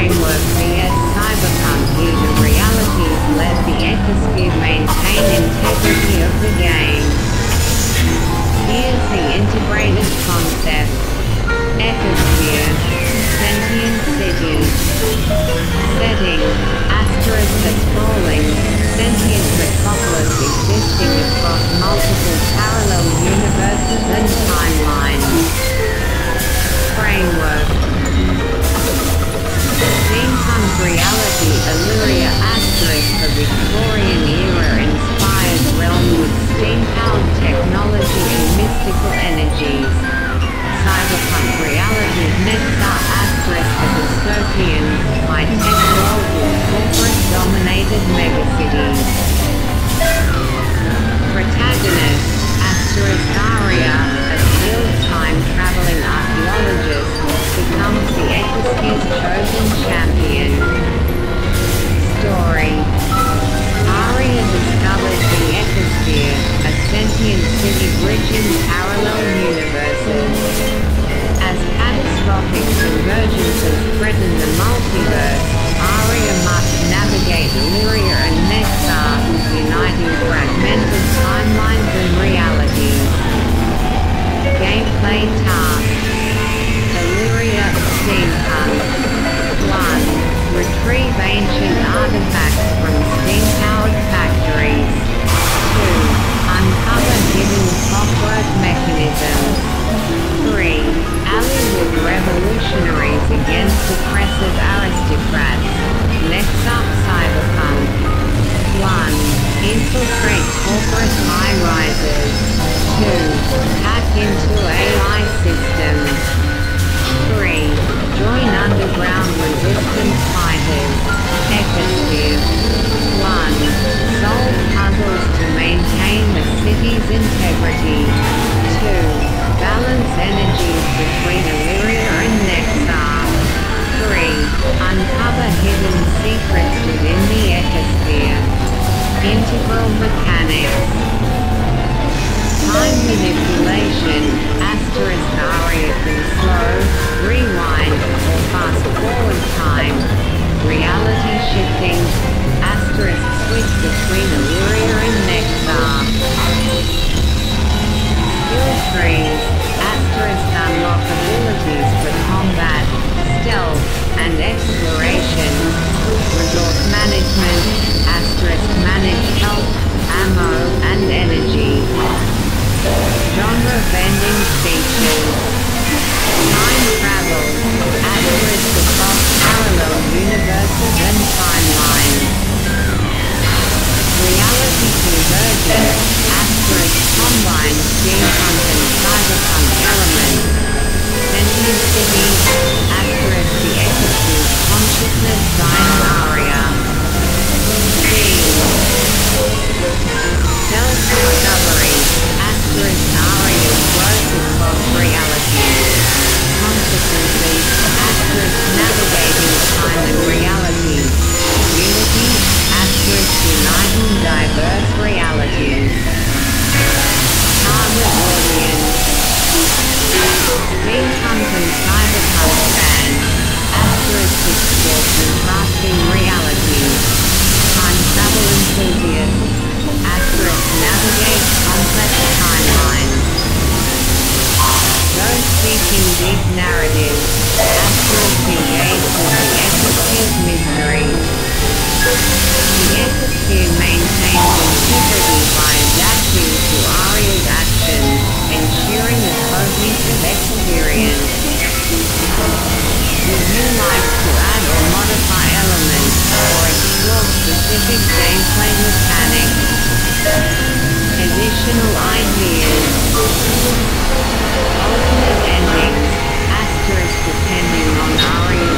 framework via cyberpunk user realities let the ecosphere maintain integrity of the game. Here's the integrated concept. Ecosphere, sentient city. Setting, asterisk a sprawling, sentient metropolis existing across multiple parallel universes and timelines. Framework. Steampunk reality Illyria asterisk a Victorian era inspired realm with steam-powered technology and mystical energies. Cyberpunk reality Nexar asterisk a dystopian, high-tech world with corporate-dominated megacities. Protagonist asterisk Aria, a skilled time-traveling archaeologist, becomes the ecosphere's chosen champion. Story. Aria discovers the ecosphere, a sentient city bridging parallel universes. As catastrophic convergences threaten the multiverse, Aria must navigate Illyria and Nexar, uniting fragmented timelines and realities. Gameplay tasks. Illyria, Steampunk. 1. Retrieve ancient artifacts from steam-powered factories. 2. Uncover hidden clockwork mechanisms. 3. Ally with revolutionaries against oppressive aristocrats. Nexar Cyberpunk. 1. Infiltrate corporate high-rises. 2. Hack into AI systems. 3. Join underground resistance fighters. Ecosphere. 1. Solve puzzles to maintain the city's integrity. 2. Balance energies between Illyria and Nexar. 3. Uncover hidden secrets within the ecosphere. Integral mechanics. Time manipulation, asterisk Aria can slow, rewind, or fast forward time. Reality shifting, asterisk switch between Illyria and Nexar. Skill trees, asterisk unlock abilities for combat, stealth, and exploration. Resource management, asterisk manage health, ammo, and energy. Genre vending features. Time travel, asterisk across parallel universes and timelines. Reality convergence, asterisk combine steampunk and cyberpunk elements. Sentient cities, asterisk the ecosphere's consciousness guide Aria. Self-discovery, asterisk Aria's growth across realities. Consequences, asterisk navigating time and reality. Unity, asterisk uniting diverse realities. Target audience. Steampunk and cyberpunk fans, asterisk explore contrasting realities. Time travel enthusiasts, asterisk navigate complex timelines. Those seeking deep narratives, asterisk engage with the ecosphere's mystery. The ecosphere maintains integrity by adapting to Aria's actions, ensuring a cohesive experience. Would you like to add or modify elements, or explore specific gameplay mechanics? Additional ideas. Alternate endings, asterisk depending on Aria's